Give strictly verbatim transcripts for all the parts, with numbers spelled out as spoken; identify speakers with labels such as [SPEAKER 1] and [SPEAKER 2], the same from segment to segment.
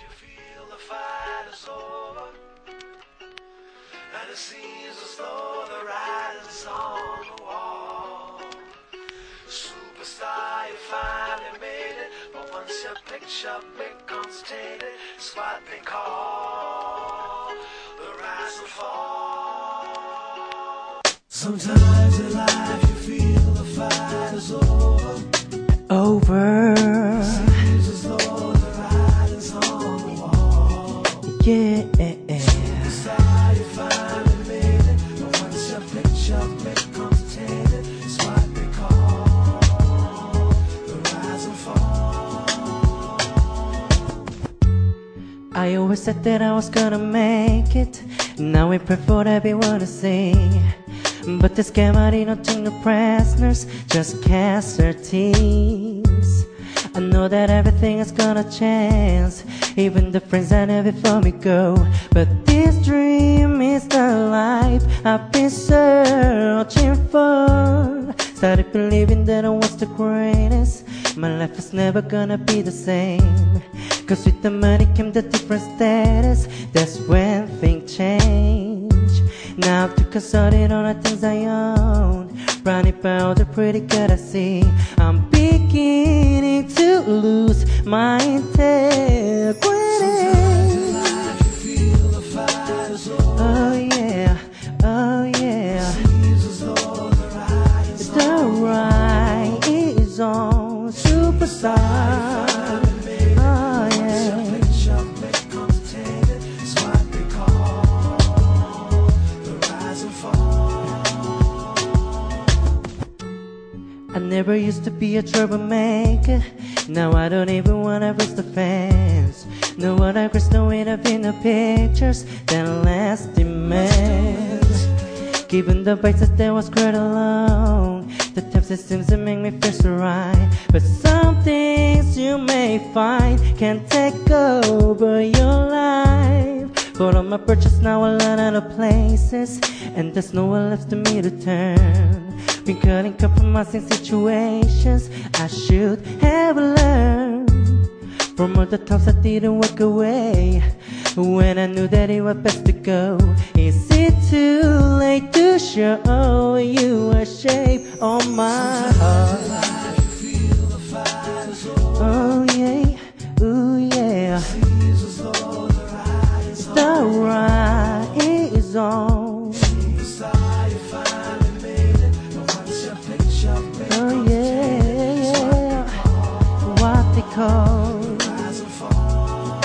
[SPEAKER 1] you feel the fight is over, and it seems as though the writing's on the wall. Superstar, you finally made it, but once your picture becomes tainted, it's what they call the rise and fall. Sometimes in life you feel the fight is over.
[SPEAKER 2] Over.
[SPEAKER 1] Seems as though the writing's on the wall.
[SPEAKER 2] Yeah.
[SPEAKER 1] Superstar, you finally made it, but once your picture becomes tainted, it's what they call the rise and fall.
[SPEAKER 2] I always said that I was gonna make it. Now we pray for everyone to see. But this cavalry don't take no prisoners, just cast their teams. I know that everything is gonna change, even the friends that never for me go. But this dream is the life I've been searching for. Started believing that I was the greatest. My life is never gonna be the same, cause with the money came the different status. That's when things change. Now I'm too consulted on the things I own, running about the pretty good I see. I'm beginning to lose my integrity.
[SPEAKER 1] Sometimes in life you feel the fight is over.
[SPEAKER 2] Oh yeah, oh yeah.
[SPEAKER 1] Seems as though the writing's
[SPEAKER 2] The right is on. Superstar. Oh yeah.
[SPEAKER 1] picture becomes tainted, it's what they call the rise and fall.
[SPEAKER 2] I never used to be a troublemaker. Now I don't even wanna reach the fence. No one I regrets knowing I've been the pictures that last demands. Given the bites that there was quite alone, the times it seems to make me feel so right. But some things you may find can take over your life. But on my purchase now I learn other places, and there's nowhere left to me to turn. Been caught in compromising situations I should have learned from all the times I didn't walk away when I knew that it was best to go. Is it too late to show you a shape on my heart?
[SPEAKER 1] Sometimes you feel the fight is over.
[SPEAKER 2] Oh yeah, ooh yeah.
[SPEAKER 1] Seems as though the writing's on.
[SPEAKER 2] The right is on.
[SPEAKER 1] Superstar, you finally made it, but once your picture becomes
[SPEAKER 2] Oh yeah, yeah. What they call
[SPEAKER 1] rise and fall.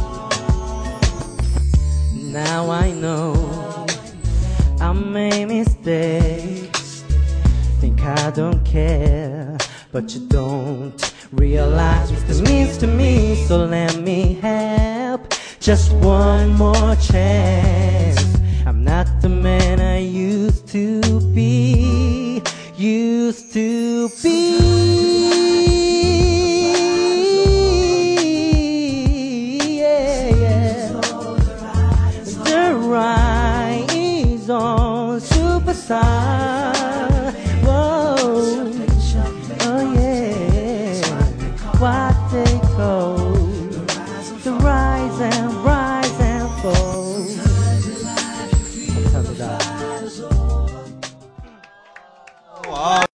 [SPEAKER 2] now I know I made mistakes. Think I don't care, but you don't realize what this means to me. So let me help, just one more chance. I'm not the man I used to be, used to be.